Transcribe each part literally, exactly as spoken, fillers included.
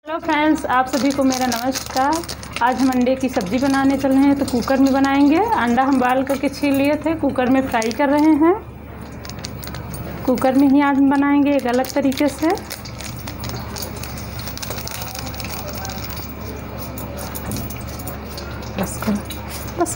Hello friends, आप सभी को मेरा नमस्कार। आज हम अंडे की सब्ज़ी बनाने चल रहे हैं, तो कुकर में बनाएंगे। अंडा हम बॉयल करके छील लिए थे, कुकर में फ्राई कर रहे हैं। कुकर में ही आज हम बनाएंगे एक अलग तरीके से। बस बस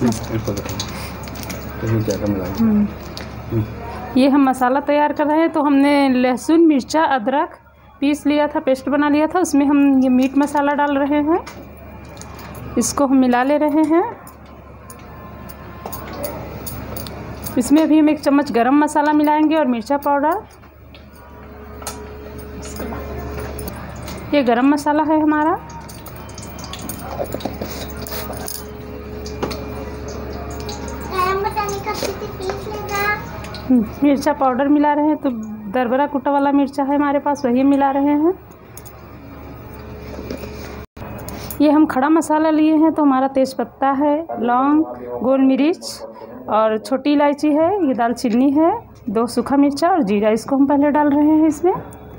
ये हम मसाला तैयार कर रहे हैं। तो हमने लहसुन, मिर्चा, अदरक पीस लिया था, पेस्ट बना लिया था। उसमें हम ये मीट मसाला डाल रहे हैं, इसको हम मिला ले रहे हैं। इसमें भी हम एक चम्मच गरम मसाला मिलाएंगे और मिर्चा पाउडर। ये गरम मसाला है हमारा। मिर्चा पाउडर मिला रहे हैं, तो दरबरा कुटा वाला मिर्चा है हमारे पास, वही मिला रहे हैं। ये हम खड़ा मसाला लिए हैं, तो हमारा तेज पत्ता है, लौंग, गोल मिर्च और छोटी इलायची है, ये दालचीनी है, दो सूखा मिर्चा और जीरा। इसको हम पहले डाल रहे हैं इसमें।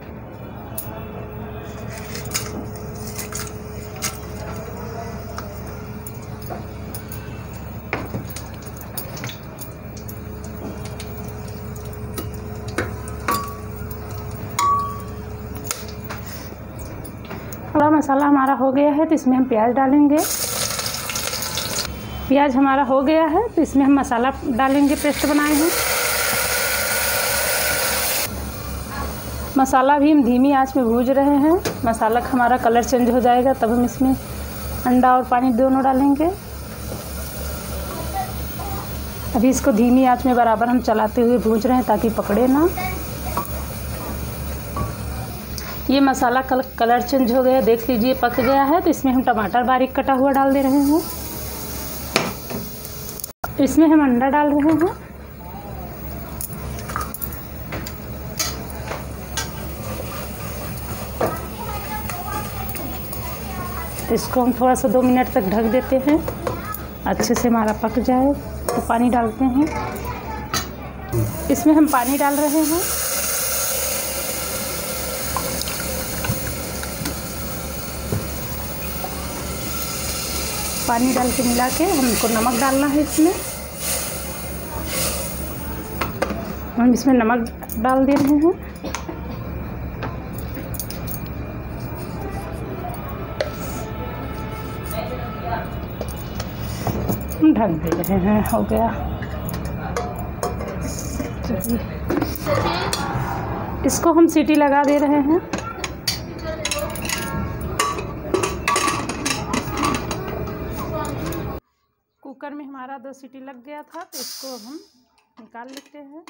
खड़ा मसाला हमारा हो गया है, तो इसमें हम प्याज डालेंगे। प्याज हमारा हो गया है, तो इसमें हम मसाला डालेंगे, पेस्ट बनाए हैं। मसाला भी हम धीमी आंच में भूज रहे हैं। मसाला का हमारा कलर चेंज हो जाएगा, तब हम इसमें अंडा और पानी दोनों डालेंगे। अभी इसको धीमी आंच में बराबर हम चलाते हुए भूज रहे हैं, ताकि पकड़े ना। ये मसाला कल, कलर चेंज हो गया, देख लीजिए पक गया है। तो इसमें हम टमाटर बारीक कटा हुआ डाल दे रहे हैं। इसमें हम अंडा डाल रहे हैं। इसको हम थोड़ा सा दो मिनट तक ढक देते हैं, अच्छे से हमारा पक जाए। तो पानी डालते हैं, इसमें हम पानी डाल रहे हैं। पानी डाल के मिला के हमको नमक डालना है इसमें। हम इसमें नमक डाल दे रहे हैं। हम ढक दे रहे हैं, हो गया। इसको हम सीटी लगा दे रहे हैं। कुकर में हमारा दो सीटी लग गया था, तो इसको हम निकाल लेते हैं।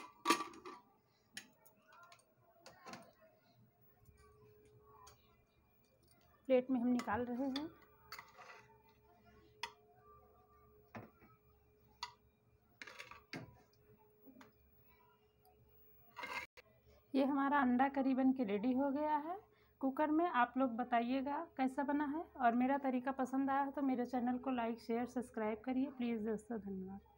प्लेट में हम निकाल रहे हैं। ये हमारा अंडा करी बन के रेडी हो गया है कुकर में। आप लोग बताइएगा कैसा बना है, और मेरा तरीका पसंद आया है तो मेरे चैनल को लाइक, शेयर, सब्सक्राइब करिए प्लीज़ दोस्तों। धन्यवाद।